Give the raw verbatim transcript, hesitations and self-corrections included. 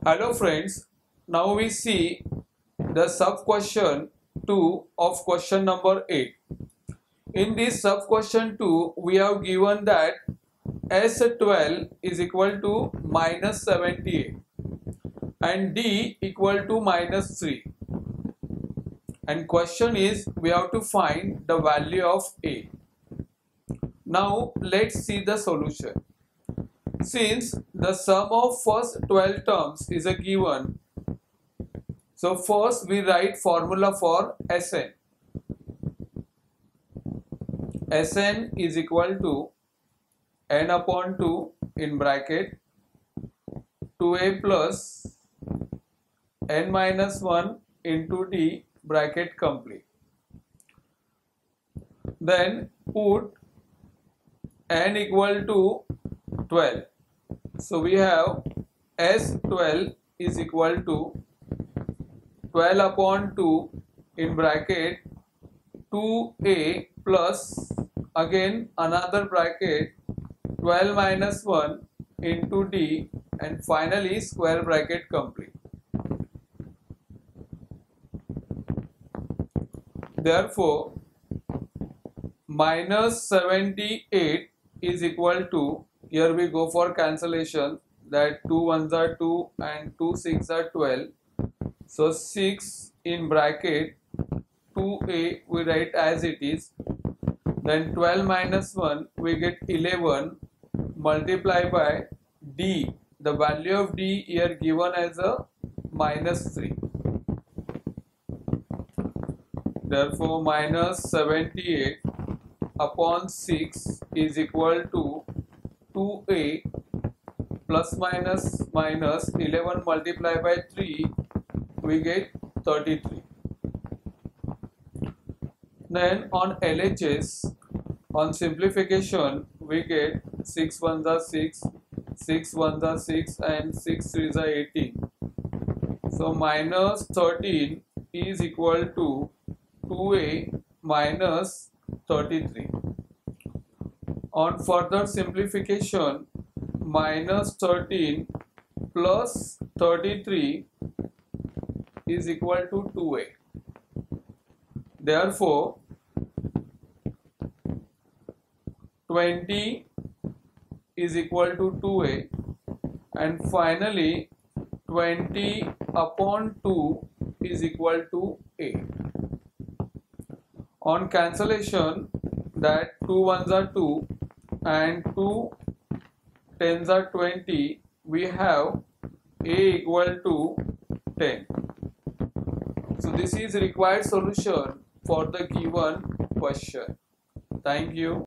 Hello friends, now we see the sub question two of question number eight. In this sub question two, we have given that S twelve is equal to minus seventy-eight and D equal to minus three. And question is, we have to find the value of A. Now let's see the solution. Since the sum of first twelve terms is a given, so first we write formula for Sn. Sn is equal to n upon two in bracket two a plus n minus one into d bracket complete. Then put n equal to twelve. So we have S twelve is equal to twelve upon two in bracket two a plus again another bracket twelve minus one into d and finally square bracket complete. Therefore, minus seventy-eight is equal to, here we go for cancellation, that two ones are two and two six are twelve. So six in bracket two a we write as it is. Then twelve minus one we get eleven multiplied by d. The value of d here given as a minus three. Therefore minus seventy-eight upon six is equal to two a plus minus minus eleven multiplied by three, we get thirty-three. Then on L H S, on simplification, we get six ones are six, six ones are six and six threes are eighteen. So minus thirteen is equal to two a minus thirty-three. On further simplification, minus thirteen plus thirty-three is equal to two a. Therefore, twenty is equal to two a, and finally twenty upon two is equal to a. On cancellation, that two ones are two and two tens are twenty, we have a equal to ten. So this is required solution for the given question. Thank you.